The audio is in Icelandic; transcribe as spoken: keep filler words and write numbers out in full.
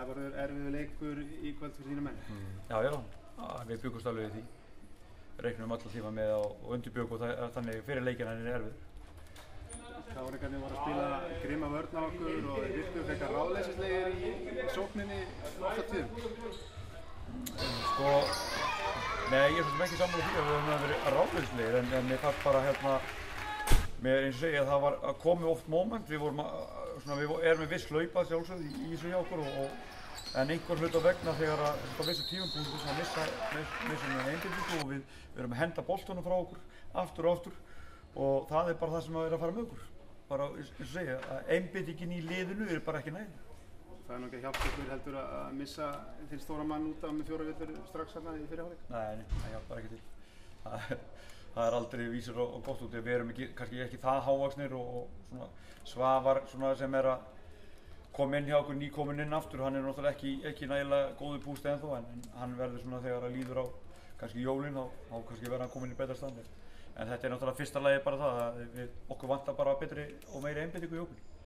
Það verður erfiður leikur í kvöld fyrir þína menn. Mm. Já, já, við byggumst alveg í því. Reiknum alla tíma með og undirbjugum og þannig fyrir leikina er erfið. Káringarnir voru að spila grimma vörn á okkur og þeir virkuðu frekar ráðleysislegir í sókninni oft á tíðum. Sko, nei, ég er svona ekki sammála því að við höfum verið ráðleysislegir en, en mér fannst bara hérna, mér eins og segja að það var að komi oft moment, við vorum að, svona, við erum með viss hlaupað sjálfsögð í, í þessu hjá okkur og, og en einhver hluta vegna þegar að á vissu tímapunkti sem að missa, missa með einbeitingu og við, við erum að henda boltanum frá okkur aftur og aftur og það er bara það sem að er að fara með okkur. Bara eins og segja að einbeitingin í liðinu er bara ekki næg. Það er nú ekki að hjálpa ykkur heldur að missa þinn stóra mann út af með fjóra villur strax hérna í fyrri hálfleik? Nei, nei, það hjálpar ekki til. Það er, það er aldrei vísir og, og gott út. Við erum ekki, kannski ekki það hávaxnir og, og svona Svavar svona sem er að koma inn hjá okkur, nýkominn inn aftur. Hann er náttúrulega ekki, ekki nægilega góður bústi ennþá en, en hann verður svona þegar að líður á kannski jólin þá, þá kannski verður hann kominn í betra standi. En þetta er náttúrulega fyrsta lagi bara það að við, okkur vantar bara betri og meiri einbeitingu í okkur.